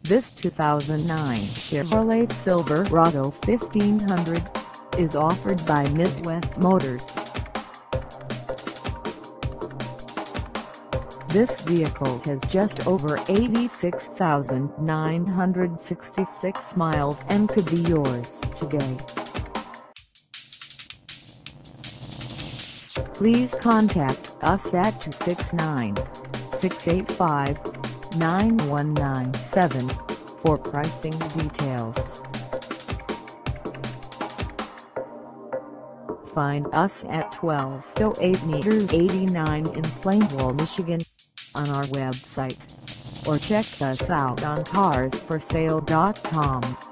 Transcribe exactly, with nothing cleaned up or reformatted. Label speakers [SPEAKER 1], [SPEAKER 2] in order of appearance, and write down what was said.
[SPEAKER 1] This two thousand nine Chevrolet Silverado fifteen hundred is offered by Midwest Motors. This vehicle has just over eighty-six thousand nine hundred sixty-six miles and could be yours today. Please contact us at two six nine, six eight five, nine one nine seven for pricing details. Find us at twelve oh eight Meter eighty-nine in Plainwell, Michigan on our website, or check us out on cars for sale dot com.